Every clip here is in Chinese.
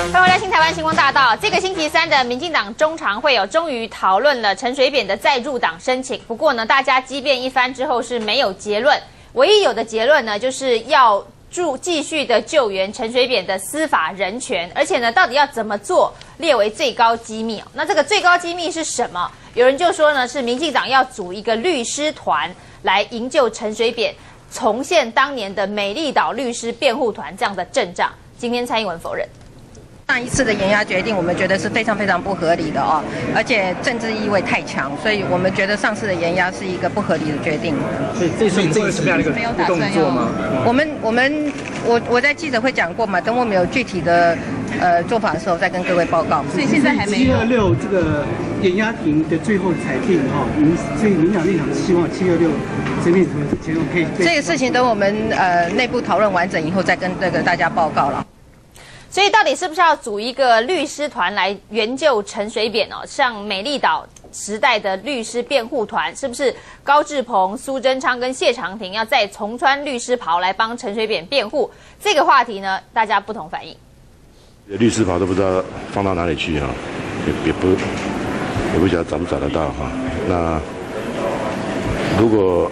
欢迎回来，新台湾星光大道。这个星期三的民进党中常会终于讨论了陈水扁的再入党申请。不过呢，大家激辩一番之后是没有结论，唯一有的结论呢，就是要继续的救援陈水扁的司法人权，而且呢，到底要怎么做列为最高机密哦。那这个最高机密是什么？有人就说呢，是民进党要组一个律师团来营救陈水扁，重现当年的美丽岛律师辩护团这样的阵仗。今天蔡英文否认。 上一次的延押决定，我们觉得是非常非常不合理的哦，而且政治意味太强，所以我们觉得上次的延押是一个不合理的决定。 所以这是什么样的一个动作吗？ 我在记者会讲过嘛，等我们有具体的做法的时候再跟各位报告。 所以现在还没有。 726这个延押庭的最后裁定哈，所以民党立场希望726这边什么前后可以。 这个事情等我们内部讨论完整以后再跟这个大家报告了。 所以到底是不是要组一个律师团来援救陈水扁哦？像美丽岛时代的律师辩护团，是不是高志鹏、苏贞昌跟谢长廷要再重穿律师袍来帮陈水扁辩护？这个话题呢，大家不同反应。 律师袍都不知道放到哪里去哈，也不晓得找不找得到哈。那如果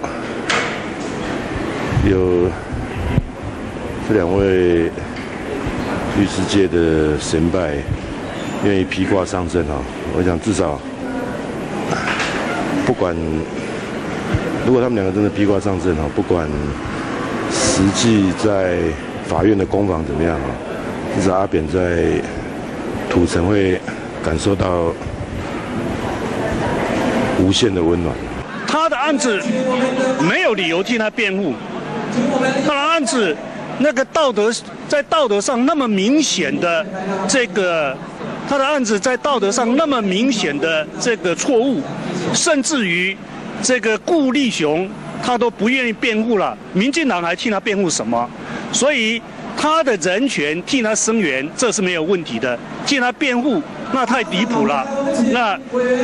有这两位律师界的神拜愿意披挂上阵哈，我想至少不管如果他们两个真的披挂上阵哈，不管实际在法院的攻防怎么样哈，至少阿扁在土城会感受到无限的温暖。 他的案子没有理由替他辩护，他的案子那个在道德上那么明显的他的案子在道德上那么明显的这个错误，甚至于这个顾立雄他都不愿意辩护了，民进党还替他辩护什么？所以他的人权替他声援，这是没有问题的。替他辩护，那太离谱了。那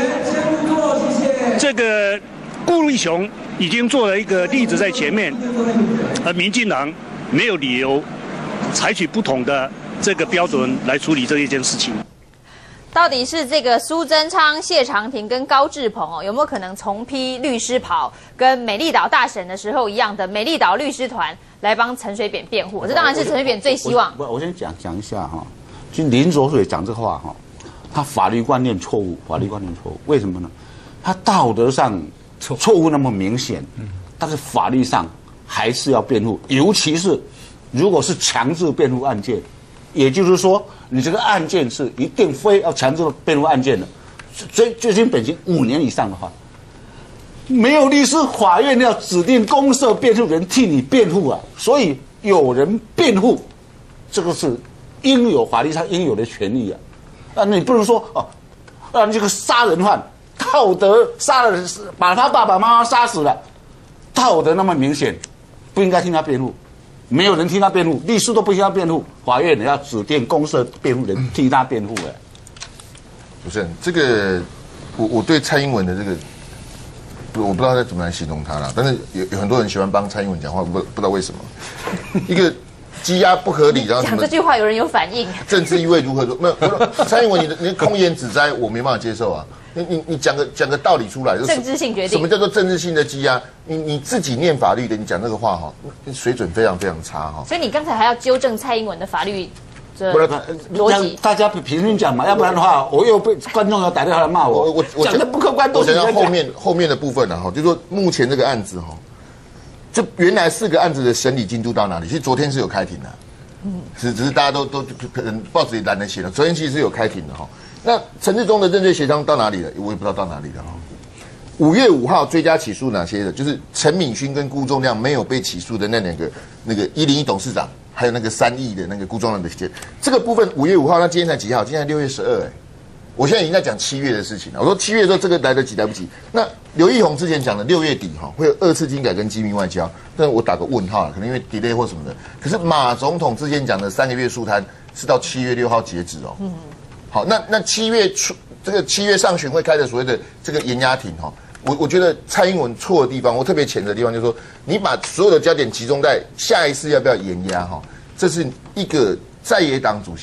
这个顾立雄已经做了一个例子在前面，而民进党没有理由采取不同的这个标准来处理这一件事情。 到底是这个苏贞昌、谢长廷跟高志鹏哦，有没有可能重披律师袍，跟美丽岛大审的时候一样的美丽岛律师团来帮陈水扁辩护？这当然是陈水扁最希望。 我先讲一下哈，就林濁水讲这话哈，他法律观念错误，为什么呢？他道德上错误那么明显，但是法律上还是要辩护，尤其是如果是强制辩护案件，也就是说，你这个案件是一定非要强制辩护案件的，最轻本刑5年以上的话，没有律师，法院要指定公设辩护人替你辩护啊。所以有人辩护，这个是应有法律上应有的权利啊。那你不能说让这个杀人犯道德杀了，把他爸爸妈妈杀死了，道德那么明显，不应该听他辩护。没有人替他辩护，律师都不替他辩护，法院也要指定公设辩护人替他辩护。 主持人，这个我对蔡英文的这个，我不知道该怎么来形容他了，但是有很多人喜欢帮蔡英文讲话，不知道为什么。一个羁押不合理，然后讲这句话有人有反应， 政治意味如何？没有，蔡英文你的空言指摘，我没办法接受啊。你讲个道理出来， 政治性决定。 什么叫做政治性的羁押？你自己念法律的，你讲这个话哈，水准非常非常差哈。 所以你刚才还要纠正蔡英文的法律逻辑， 大家平均讲嘛，要不然的话，我又被观众要打电话来骂我。我讲的不客观， 我想要后面的部分呢哈，就是说目前这个案子哈，这原来4个案子的审理进度到哪里？其实昨天是有开庭的，只是大家都可能报纸也懒得写了，昨天其实是有开庭的哈。那陈志忠的认罪协商到哪里了？我也不知道到哪里了哈。5月5号追加起诉哪些的？就是陈敏勋跟辜仲亮没有被起诉的那2个，那个101董事长，还有那个3亿的那个辜仲亮的这个部分5月5号，那今天才几号？今天才6月12我现在已经在讲7月的事情了。我说7月的时候这个来得及来不及？那刘奕宏之前讲的6月底哈会有2次精改跟机密外交，但我打个问号了，可能因为 delay 或什么的。可是马总统之前讲的3个月速摊是到7月6号截止哦。好，那7月初这个7月上旬会开的所谓的这个延押庭哈，我觉得蔡英文错的地方，我特别谴责的地方就是说，你把所有的焦点集中在下一次要不要延押哈，这是一个在野党主席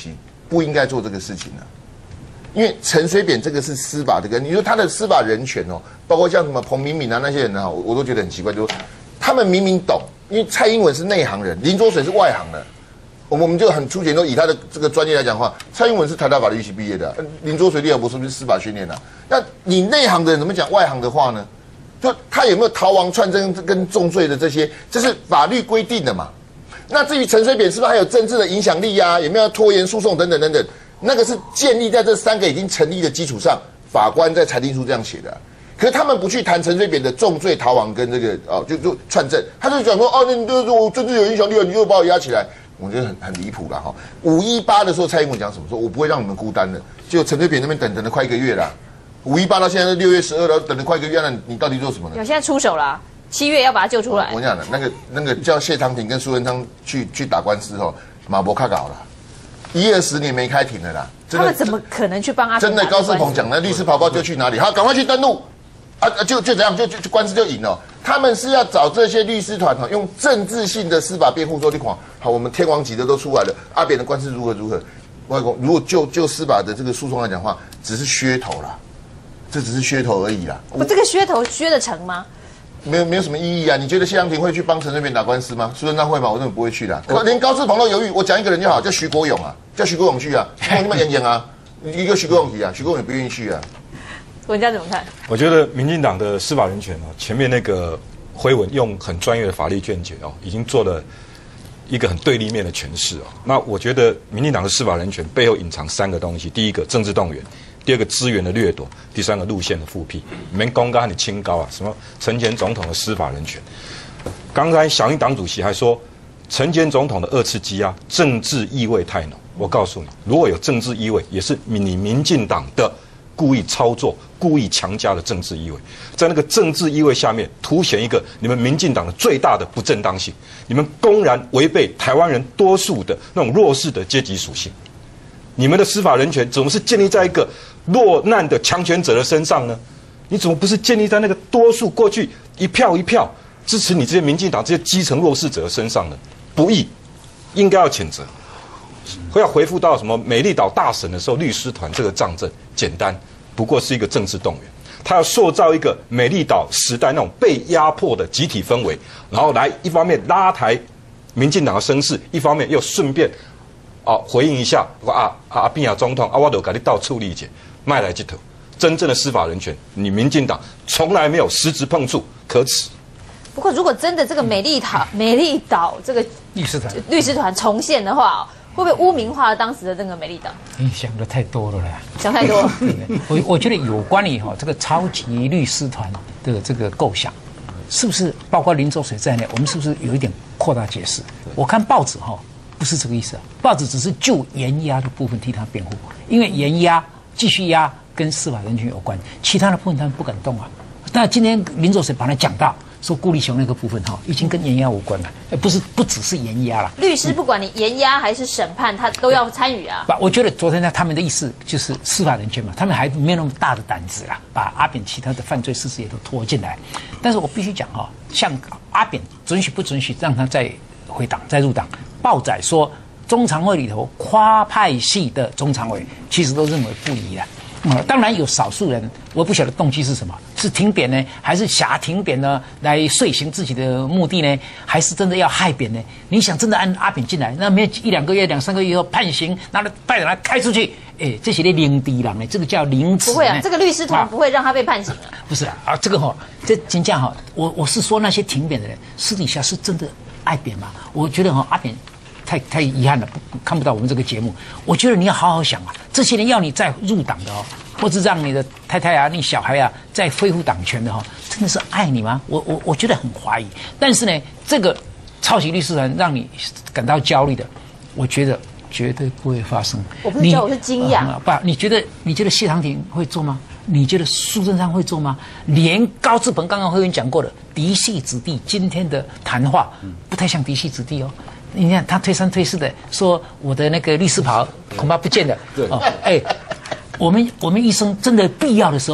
不应该做这个事情啊。因为陈水扁这个是司法的根，你说他的司法人权哦，包括像什么彭明敏啊那些人啊，我都觉得很奇怪，就是他们明明懂，因为蔡英文是内行人，林濁水是外行的。我们就很粗浅，说以他的这个专业来讲的话，蔡英文是台大法律系毕业的，林浊水立博是不是司法训练的？那你内行的人怎么讲外行的话呢？就他有没有逃亡串证跟重罪的这些，这是法律规定的嘛？那至于陈水扁是不是还有政治的影响力啊？有没有拖延诉讼等等等等？那个是建立在这3个已经成立的基础上，法官在裁定书这样写的啊。可是他们不去谈陈水扁的重罪逃亡跟这个就串证，他就讲说那你就是我政治有影响力，你就把我压起来。我觉得很离谱了哈。518的时候，蔡英文讲什么？说我不会让你们孤单的。结果陈水扁那边等了快1个月了，518到现在是6月12了，等了快1个月，那你到底做什么呢？ 有现在出手了，7月要把他救出来。 我讲了，那个叫谢长廷跟苏文昌去打官司后，马博卡搞了，10-20年没开庭了啦。 他们怎么可能去帮阿扁？ 真的，高世鹏讲的律师跑就去哪里？好，赶快去登录。就怎样，就官司就赢了。他们是要找这些律师团用政治性的司法辩护说，你看，好，我们天王级的都出来了，阿扁的官司如何？外公，如果就司法的这个诉讼来讲的话，只是噱头啦，这只是噱头而已啦。 这个噱头削得成吗？ 没有什么意义啊！你觉得谢长廷会去帮陈水扁打官司吗？苏贞昌会吗？我根本不会去的。连高志鹏都犹豫，我讲一个人就好，叫徐国勇啊，叫徐国勇去啊，你们演啊，一个徐国勇提啊，徐国勇也不愿意去啊。 文家怎么看？ 我觉得民进党的司法人权前面那个辉文用很专业的法律见解已经做了一个很对立面的诠释那我觉得民进党的司法人权背后隐藏3个东西：第一个政治动员，第2个资源的掠夺，第3个路线的复辟。你们公告你清高啊，什么陈前总统的司法人权？刚才小英党主席还说陈前总统的2次羁押政治意味太浓。我告诉你，如果有政治意味，也是你民进党的故意操作、故意强加的政治意味，在那个政治意味下面，凸显一个你们民进党的最大的不正当性。你们公然违背台湾人多数的那种弱势的阶级属性。你们的司法人权怎么是建立在一个落难的强权者的身上呢？你怎么不是建立在那个多数过去一票一票支持你这些民进党这些基层弱势者的身上呢？不义，应该要谴责。会要回复到什么美丽岛大审的时候，律师团这个仗证简单，不过是一个政治动员。他要塑造一个美丽岛时代那种被压迫的集体氛围，然后来一方面拉抬民进党的声势，一方面又顺便回应一下阿扁总统我就给你到处理解，卖来这头。真正的司法人权，你民进党从来没有实质碰触，可耻。 不过，如果真的这个美丽岛这个律师团重现的话，会不会污名化当时的这个美丽岛？ 你想的太多了啦， 想太多。 我觉得有关于这个超级律师团的这个构想，是不是包括林濁水在内，我们是不是有一点扩大解释？我看报纸不是这个意思啊，报纸只是就严押的部分替他辩护，因为严押继续押跟司法人权有关，其他的部分他们不敢动啊。但今天林濁水把它讲到说顾立雄那个部分已经跟严押无关了，不只是严押了。 律师不管你严押还是审判，他都要参与啊。 我觉得昨天他们的意思就是司法人权嘛，他们还没有那么大的胆子啦，把阿扁其他的犯罪事实也都拖进来。但是我必须讲像阿扁准许不准许让他再回党再入党？报载说中常会里头夸派系的中常委其实都认为不宜啊。当然有少数人，我不晓得动机是什么，是停扁呢，还是挟停扁呢来遂行自己的目的呢，还是真的要害扁呢？你想真的按阿扁进来，那没有1-2个月、2-3个月以后判刑，拿了派人来开出去，这些领敌人呢，这个叫凌迟。 不会啊，这个律师团不会让他被判刑啊。 不是这个这真正我是说那些停扁的人私底下是真的爱扁嘛？我觉得阿扁。太遗憾了，看不到我们这个节目。我觉得你要好好想啊，这些人要你再入党的或者让你的太太啊、你小孩啊再恢复党权的真的是爱你吗？我觉得很怀疑。但是呢，这个超级律师团让你感到焦虑的，我觉得绝对不会发生。 我不是觉得，我是惊讶。 你觉得谢长廷会做吗？你觉得苏贞昌会做吗？连高志鹏刚刚会员讲过的嫡系子弟今天的谈话，不太像嫡系子弟你看他推三推四的说我的那个律师袍恐怕不见了。我们医生真的必要的时候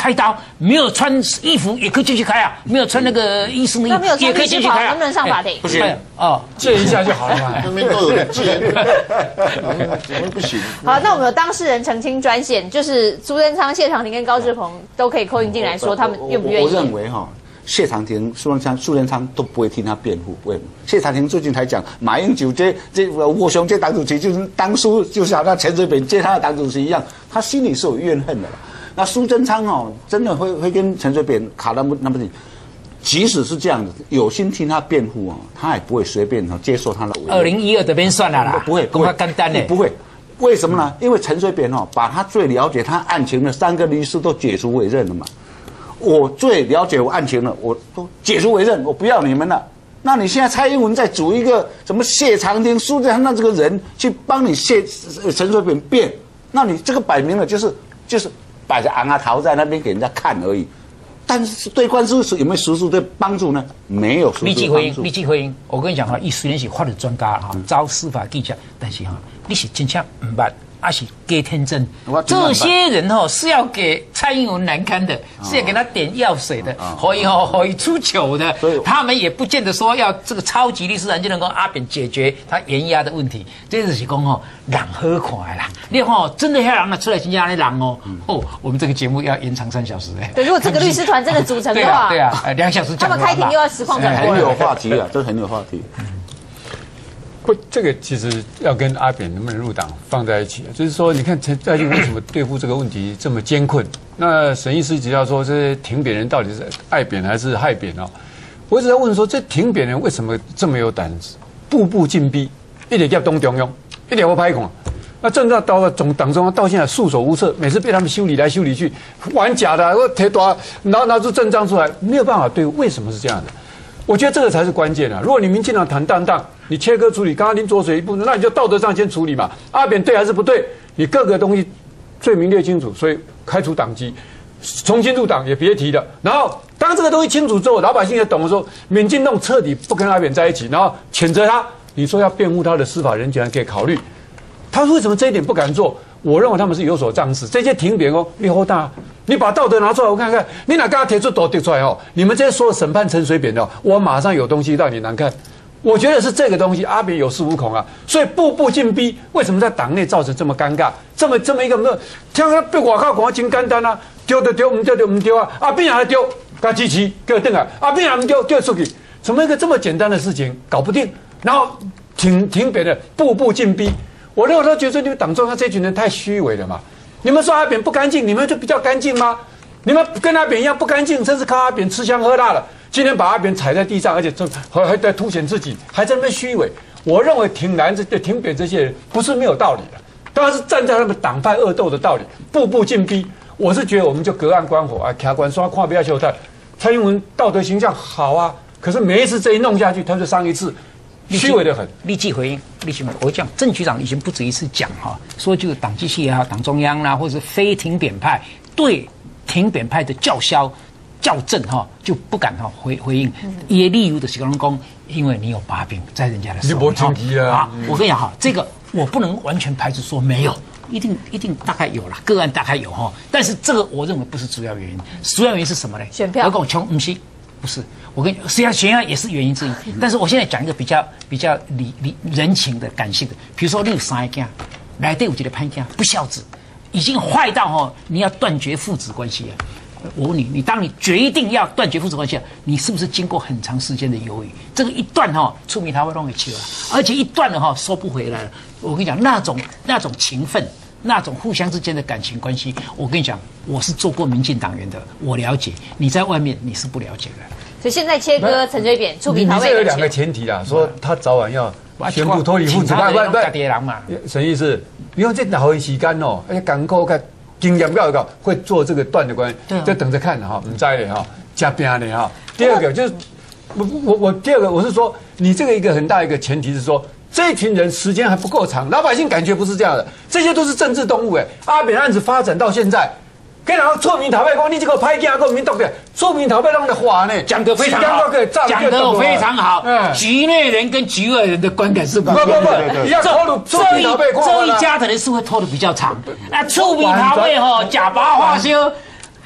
开刀，没有穿衣服也可以进去开啊，没有穿那个医生的衣服也可以进去开啊， 能不能上法庭？ 不行哦， 借一下就好了嘛。 那边都有人借，怎么不行？ 好，那我们有当事人澄清专线，就是苏贞昌、谢长廷跟高志鹏都可以call in进来说他们愿不愿意。 我认为谢长廷、苏贞昌都不会替他辩护。为什么？谢长廷最近才讲，马英九我兄这党主席就是当初就是好像陈水扁接他的党主席一样，他心里是有怨恨的。那苏贞昌真的会跟陈水扁卡那么紧。即使是这样子，有心听他辩护他也不会随便接受他的委任。 2012这边算了啦， 不会， 公开干单的， 不会。为什么呢？因为陈水扁把他最了解他案情的3个律师都解除委任了嘛。我最了解我案情了，我都解除委任，我不要你们了。那你现在蔡英文再组一个什么谢长廷、苏贞昌这个人去帮你陈水扁辩，那你这个摆明了就是摆着昂啊头在那边给人家看而已。但是对官司有没有实质的帮助呢？没有实质帮助。 立即回应。我跟你讲伊虽然是法律专家招司法记者，但是你是真正唔捌。还是假天真，这些人是要给蔡英文难堪的，是要给他点药水的，可以出糗的。他们也不见得说要这个超级律师人就能够阿扁解决他延押的问题。这就是讲人好看啦，你真的那人出来真正那人我们这个节目要延长3小时对，如果这个律师团真的组成的话， 对啊，2小时讲完他们开庭又要实况转播， 很有话题啊，这很有话题。 不，这个其实要跟阿扁能不能入党放在一起，就是说，你看陈在印为什么对付这个问题这么艰困？那沈医师只要说，这些挺扁人到底是爱扁还是害扁我一直在问说，这挺扁人为什么这么有胆子，步步进逼，一点叫东中庸，一点不拍孔。那政治到了党中央到现在束手无策，每次被他们修理来修理去，玩假的，我贴多拿出证章出来，没有办法对付。为什么是这样的？我觉得这个才是关键如果你民进党坦荡荡，你切割处理，刚刚您左水一步，那你就道德上先处理嘛。阿扁对还是不对？你各个东西罪名列清楚，所以开除党籍，重新入党也别提了。然后当这个东西清楚之后，老百姓也懂了说，民进党彻底不跟阿扁在一起，然后谴责他。你说要辩护他的司法人权，可以考虑。他为什么这一点不敢做？我认为他们是有所仗势。这些挺扁你好大。你把道德拿出来，我看看，你哪刚刚提出都提出来你们这些所有审判陈水扁的我马上有东西让你难看。我觉得是这个东西，阿扁有恃无恐所以步步进逼。为什么在党内造成这么尴尬？这么一个听他被外口讲真简单丢就丢，唔丢就唔丢阿扁也丢，甲支持叫等阿扁也唔丢，叫出去。怎么一个这么简单的事情搞不定？然后挺扁的步步进逼。我认为他觉得你们党中央这群人太虚伪了嘛。你们说阿扁不干净，你们就比较干净吗？你们跟阿扁一样不干净，真是靠阿扁吃香喝辣了。今天把阿扁踩在地上，而且还在凸显自己，还在那边虚伪。我认为挺扁这些人不是没有道理的，当然是站在他们党派恶斗的道理，步步进逼。我是觉得我们就隔岸观火卡关刷看不要求他。蔡英文道德形象好可是每一次这一弄下去，他就上一次。虚伪的很。 立即回应，我讲郑局长已经不止一次讲说就党机系也好，党中央或者是非挺扁派对挺扁派的叫嚣校正就不敢回应。也例如的是讲，因为你有把柄在人家的手里我跟你讲这个我不能完全排除说没有。一定大概有啦，个案大概有但是这个我认为不是主要原因，主要原因是什么呢？ 选票。 我讲穷不是。不是，我跟你实际上选案也是原因之一，但是我现在讲一个比较人情的、感性的，比如说你有3个囝，内底有一个歹囝，不孝子，已经坏到你要断绝父子关系我问你，当你决定要断绝父子关系你是不是经过很长时间的犹豫？这个一断出名他会弄给去了，而且一断了收不回来了。我跟你讲，那种情分。那种互相之间的感情关系，我跟你讲，我是做过民进党员的，我了解。你在外面你是不了解的。 所以现在切割陈水扁，触鼻逃位。 你这有2个前提说他早晚要宣布脱离父子关系。沈医师，你用这哪时间而且港口经验高会做这个断的关系，就等着看不知道加拼的第二个就是我第二个我是说，你这个一个很大一个前提是说。这群人时间还不够长，老百姓感觉不是这样的，这些都是政治动物阿扁案子发展到现在，跟然后臭名讨拍光，你这个拍架跟民党的臭名讨拍弄的话呢， 讲得非常好，讲得非常好。局内人跟局外人的观感是不一样的。这一家的人是会拖得比较长，那臭名讨拍假拔化修。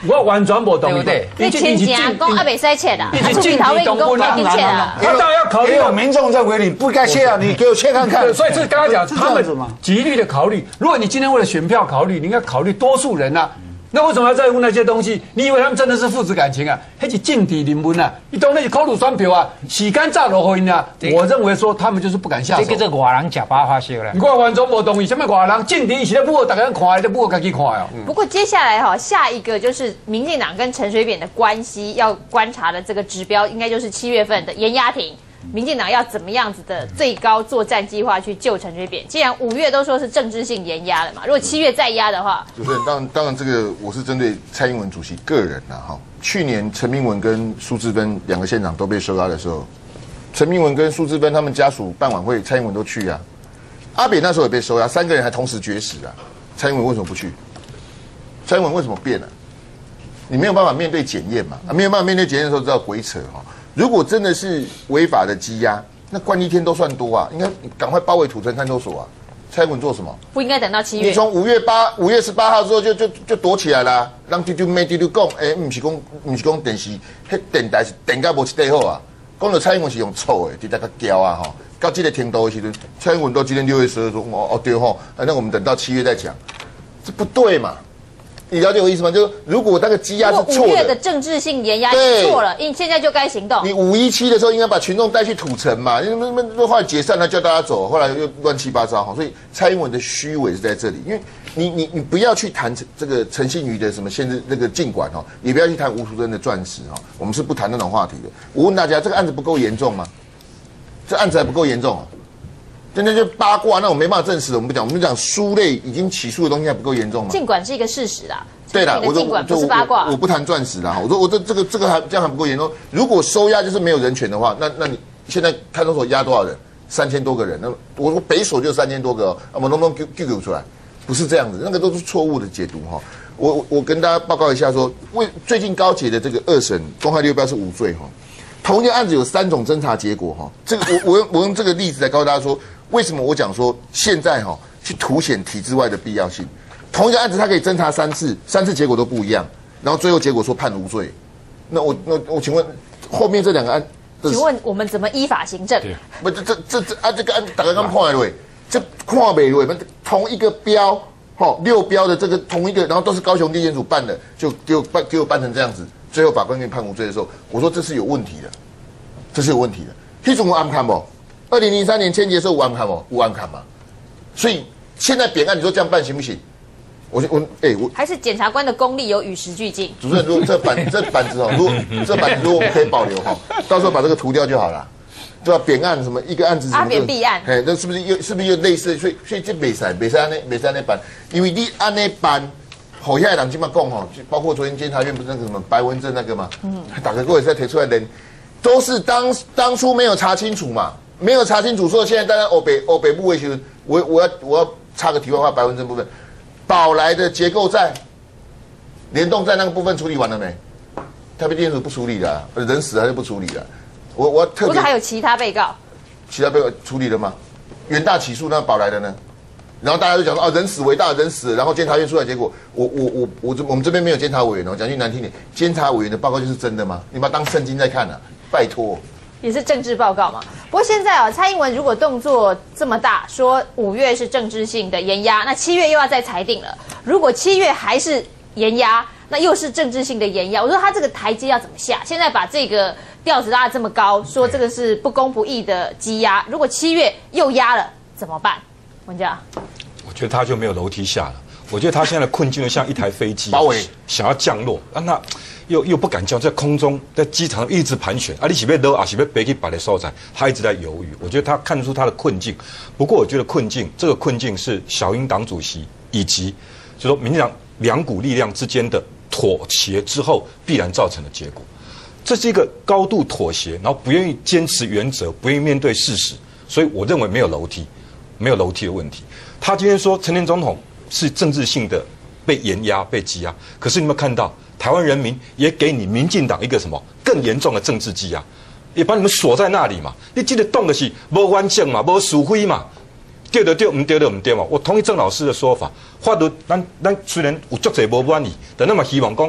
我完全不同意， 对不对？ 你钱钱讲啊，袂使切啦， 你是出头尾讲袂去切啦。 他当然要考虑有民众认为你不该切啊，你给我切看看。 所以是刚刚讲他们极力的考虑，如果你今天为了选票考虑，你应该考虑多数人啊。那为什么要在乎那些东西？你以为他们真的是父子感情啊？那是政治人物啊，你当然是考虑选票啊，时间早就好因啊。我认为说他们就是不敢下手。 这个外人假巴发烧了。 我完全不同意，什么外人政治是咧不大家看，咧不自己看哦。 不过接下来哈，下一个就是民进党跟陈水扁的关系要观察的这个指标，应该就是7月份的严压庭。民进党要怎么样子的最高作战计划去救陈水扁？既然5月都说是政治性严压了嘛，如果7月再压的话， 主持人当然这个我是针对蔡英文主席个人啦哈。去年陈明文跟苏治芬2个县长都被收押的时候，陈明文跟苏治芬他们家属办晚会，蔡英文都去啊。阿扁那时候也被收押，3个人还同时绝食啊。蔡英文为什么不去？蔡英文为什么变了？你没有办法面对检验嘛？没有办法面对检验的时候，知道鬼扯哈。如果真的是违法的羁押，那关1天都算多啊，应该赶快包围土城看守所啊。蔡英文做什么？ 不应该等到7月。 你从5月18号之后就躲起来啦，让就没就讲，不是讲电视，迄电台是电到无一块好啊。讲到蔡英文是用臭的，直接个骄啊哈。到这个程度的时候，蔡英文到今天6月12说，哦对吼，那我们等到7月再讲，这不对嘛？你了解我意思吗？就是如果那个羁押是错的，5 月的政治性严压错了，现在就该行动。 你517的时候应该把群众带去土城嘛，因为后来解散了叫大家走，后来又乱七八糟哈。所以蔡英文的虚伪是在这里，因为你不要去谈这个陈信瑜的什么限制那个禁管哈，也不要去谈吴淑珍的钻石哈，我们是不谈那种话题的。我问大家，这个案子不够严重吗？这案子还不够严重啊？真的就八卦，那我没办法证实，我们不讲，我们讲书类已经起诉的东西还不够严重吗？ 尽管是一个事实啦， 对啦， 尽管不是八卦， 我不谈钻石啦，我这个还这样还不够严重。如果收押就是没有人权的话，那你现在看守所押多少人？3000多个人，那我说北所就3000多个，我们通给出来，不是这样子，那个都是错误的解读哈。我跟大家报告一下说，最近高检的这个2审公开6标是无罪哈。同一个案子有3种侦查结果哈，这个我用这个例子来告诉大家说，为什么我讲说现在哈去凸显体制外的必要性。同一个案子它可以侦查3次，3次结果都不一样，然后最后结果说判无罪。那我请问后面这2个案， 请问我们怎么依法行政？ 不这个案大家刚看了，这看没了，同一个标6标的这个同一个，然后都是高雄地检署办的，就给我办成这样子。最后法官给你判无罪的时候，我说这是有问题的，这是有问题的。那种有安看不？2003年签结的时候有安看不？有安看嘛？所以现在扁案你说这样办行不行？我还是检察官的功力有与时俱进。 主持人，如果这板子哦，如果这板子如果我们可以保留哈，到时候把这个涂掉就好了，对吧？扁案什么一个案子什么阿扁弊案， 那是不是又类似？所以这没使那办，因为你按那办。好，现在人今嘛讲哈，包括昨天监察院不是那个什么白文正那个嘛，打个各位再提出来的，都是当初没有查清楚嘛，没有查清楚，所以现在大家北部维修，我要插个题外话，白文正部分，宝来的结构债、联动债那个部分处理完了没？台北地检署不处理的，人死还是不处理的？我要特别， 不是还有其他被告？ 其他被告处理了吗？元大起诉那宝来的呢？然后大家就讲说人死为大，人死了，然后监察院出来结果，我们这边没有监察委员哦，讲句难听点，监察委员的报告就是真的吗？你把它当圣经在看啊，拜托。 也是政治报告嘛。不过现在蔡英文如果动作这么大，说5月是政治性的严压，那7月又要再裁定了。如果7月还是严压，那又是政治性的严压。我说他这个台阶要怎么下？现在把这个调子拉得这么高，说这个是不公不义的羁押。如果7月又压了，怎么办？文家， 我觉得他就没有楼梯下了。我觉得他现在的困境就像一台飞机，想要降落，那又不敢降，在空中，在机场一直盘旋。啊，你是要落，还是要飞去别的所在？他一直在犹豫。我觉得他看出他的困境。不过，我觉得这个困境是小英党主席以及就说民进党两股力量之间的妥协之后必然造成的结果。这是一个高度妥协，然后不愿意坚持原则，不愿意面对事实，所以我认为没有楼梯。没有楼梯的问题。他今天说陈前总统是政治性的被严压、被羁押，可是你有没有看到台湾人民也给你民进党一个什么更严重的政治羁押，也把你们锁在那里嘛？你记得动的是无完整嘛，无属非嘛，对的对，唔对的唔对嘛。我同意郑老师的说法，法律咱虽然有足侪无满意，但那么希望讲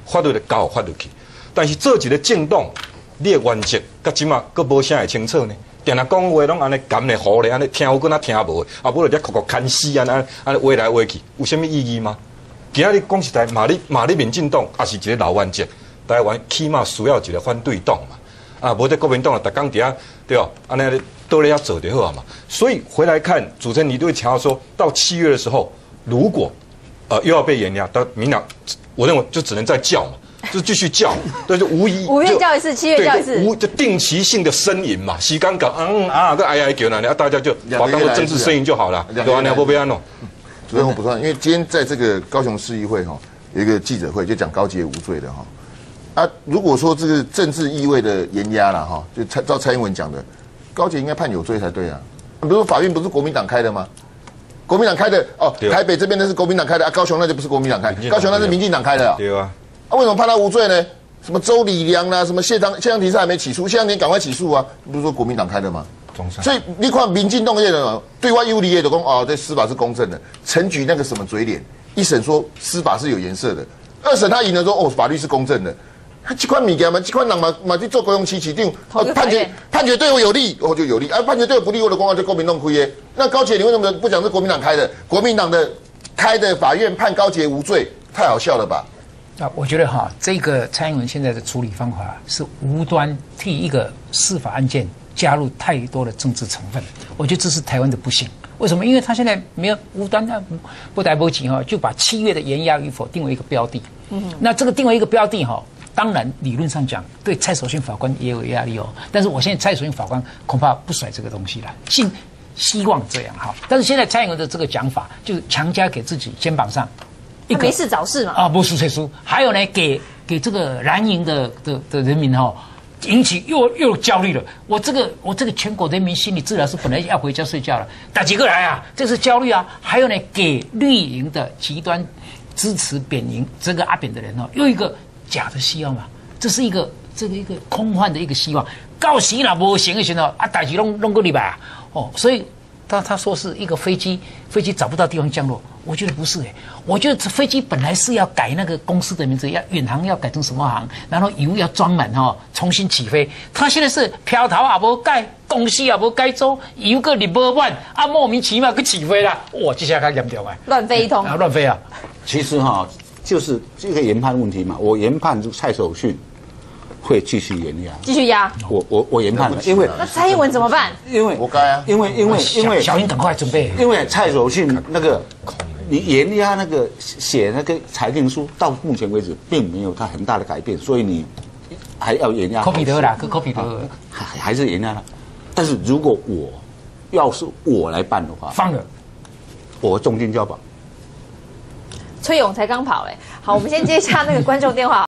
法律就交法律去。但是做一个政党，你的原则，甲即马佫无啥会清楚呢？定定讲话拢安尼含咧糊咧，安尼听有敢若听无，啊，不就只哭牵死安话来话去，有啥物意义吗？今仔日讲实在，嘛你民进党也是一个老原则，台湾起码需要一个反对党嘛。啊，无得国民党啊，逐工伫遐对吧？安尼倒咧遐做就好嘛。所以回来看，主持人你都会强调说，到7月的时候，如果又要被延压，到明年，我认为就只能再叫嘛。就继续叫，对，就无疑。 5月叫一次，7月叫一次， 就定期性的呻吟嘛，时间搞个哎叫那，大家就把当做政治声音就好了，对吧？你要不要弄？ 主任我补充，因为今天在这个高雄市议会哈有一个记者会，就讲高捷无罪的哈。啊，如果说这个政治意味的延压了哈，就照蔡英文讲的，高捷应该判有罪才对啊。比如说法院不是国民党开的吗？国民党开的哦，台北这边那是国民党开的啊，高雄那就不是国民党开，高雄那是民进党开的。 对啊。 为什么判他无罪呢？什么周礼良啦，什么谢长廷是还没起诉，谢长廷赶快起诉啊！不是说国民党开的吗？所以你看民进党业的对外有利业的讲哦，这司法是公正的。陈菊那个什么嘴脸，一审说司法是有颜色的，二审他赢了说哦法律是公正的。他这款物件嘛，这款人嘛去做高雄市市长，判决对我有利，我就有利；判决对我不利，我的公安就国民党亏耶。那高捷你为什么不讲是国民党开的？国民党的开的法院判高捷无罪，太好笑了吧？ 啊，我觉得哈，这个蔡英文现在的处理方法是无端替一个司法案件加入太多的政治成分，我觉得这是台湾的不幸。为什么？因为他现在没有无端的不逮不及哈，就把7月的延压与否定为一个标的。那这个定为一个标的哈，当然理论上讲对蔡守训法官也有压力哦。但是我现在蔡守训法官恐怕不甩这个东西了，希望这样哈。但是现在蔡英文的这个讲法，就是强加给自己肩膀上。 他没事找事嘛？ 啊，不是书，还有呢，给这个蓝营的人民哈，引起又焦虑了。我这个全国人民心理治疗师本来要回家睡觉了，打几个来啊？这是焦虑啊。还有呢，给绿营的极端支持扁营这个阿扁的人哦，又一个假的希望嘛。这是一个空幻的一个希望。到时啦不行的时候啊，打几弄过礼拜啊，哦，所以他说是一个飞机找不到地方降落。我觉得不是我觉得这飞机本来是要改那个公司的名字，远航要改成什么航，然后油要装满重新起飞。他现在是飘头也无改，公司也无改做，油个你无换啊，莫名其妙去起飞啦！哇，这下较严重乱飞一通啊，乱飞啊！ 其实就是这个研判问题嘛，我研判蔡守训会继续延压， 继续压。 我研判了，因为那蔡英文怎么办？ 因为活该啊！ 因为小英赶快准备， 因为蔡守训那个。你延压那个写那个裁定书，到目前为止并没有它很大的改变，所以你还要延压。 科比德啦，科比德还是延压了。但是如果要是我来办的话， 放了， 我重金交保。 崔勇才刚跑好，我们先接一下那个观众电话。